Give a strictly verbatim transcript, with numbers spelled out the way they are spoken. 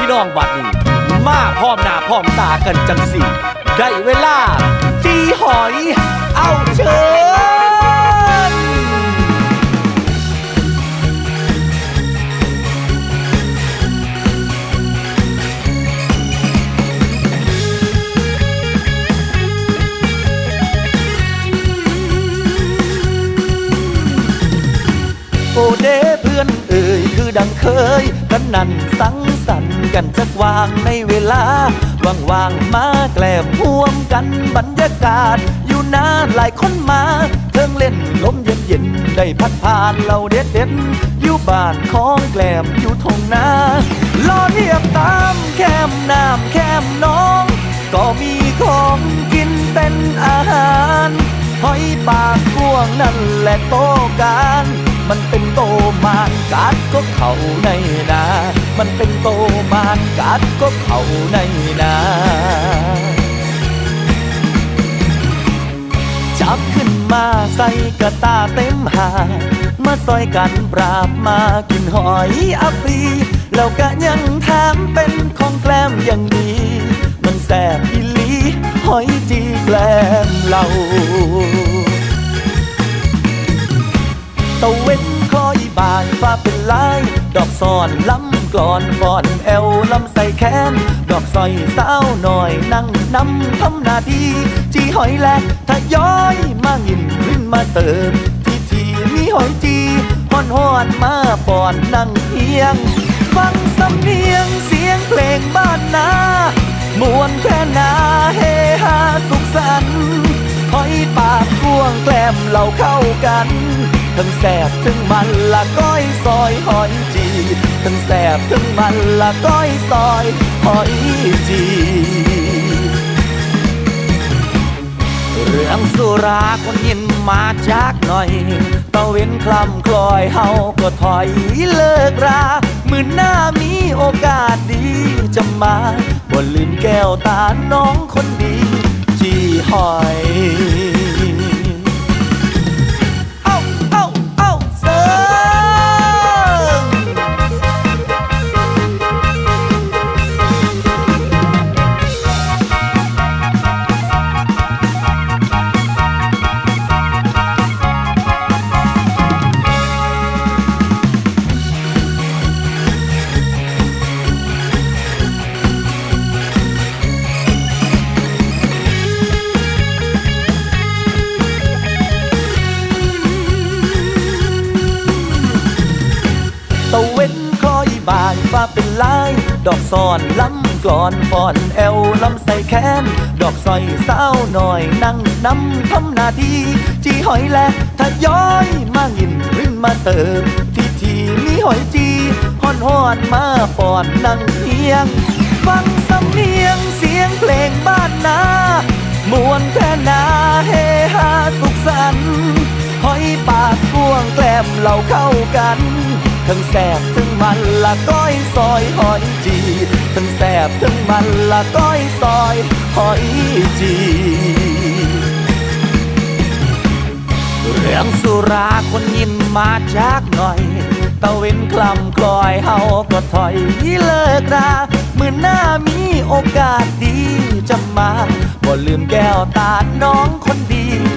น้องบัดนี้มาพร้อมหน้าพร้อมตากันจังสิได้เวลาตีหอยเอาเชิญโอเด้เพื่อนเอ่ยคือดังเคยกันนั่นสังสรรค์กันจักวางในเวลาว่างๆมาแกล้มห่วมกันบรรยากาศอยู่นานหลายคนมาเทิงเล่นลมเย็นๆได้พัดผ่านเราเด็ดเด็ดอยู่บ้านของแกล้มอยู่ทงนาล้อเลียบตามแคมน้ำแคมน้องก็มีของกินเป็นอาหารหอยปากกวงนั่นแหละโตการมันเป็นโตมานกัดก็เขาในนามันเป็นโตมานกัดก็เขาในนาจับขึ้นมาใส่กระตาเต็มหามาซอยกันปราบมากินหอยอัฟรีแล้วก็ยังแถมเป็นของแกล้มอย่างดีมันแซ่บอีหลีหอยจีแกล้มเราตะเว้นคอยบ่ายฟ้าเป็นลายดอกซอนล้ำกลอนฟอนแอวลำใส่แขนดอกซอยสาวหน่อยนั่งนำทำหน้าที่จีหอยแลกถ้าย้อยมาหินรินมาเสิร์ฟทีทีมีหอยจีฮ้อนฮ้อนมาปอนนั่งเฮียงฟังสำเนียงเสียงเพลงบ้านนามวนแค่นาเฮฮาสุขสันต์หอยปากกวงแกล้มเราเข้ากันทั้งแสบทั้งมันละก้อยซอยหอยจีทั้งแสบทั้งมันละก้อยซอยหอยจีเรื่องสุราคนยินมาจากหน่อยตะเว้นคลำคลอยเฮาก็ถอยเลิกรามื้อหน้ามีโอกาสดีจะมาบ่ลืมแก้วตาน้องคนดีจีหอยตะเว้นคอยบ่ายฟ้าเป็นลายดอกซอนล้ำกลอนฟอนแอวลำใส่แขนดอกซอยสาวหน่อยนั่งนำทำหน้าที่จีหอยแลกถ้าย้อยมาหินรินมาเสิร์ฟทีทีมีหอยจีฮ้อนฮ้อนมาปอนนั่งเฮียงฟังสำเนียงเสียงเพลงบ้านนามวนแค่นาเฮฮาสุขสันต์หอยปากกวงแกล้มเราเข้ากันทั้งแสบทั้งมันละก้อยซอยหอยจีทั้งแสบทั้งมันละก้อยซอยหอยจีเรื่องสุราคนยินมาจากหน่อยตะเว้นคลำคลอยเฮาก็ถอยเลิกรามื้อหน้ามีโอกาสดีจะมาบ่ลืมแก้วตาน้องคนดี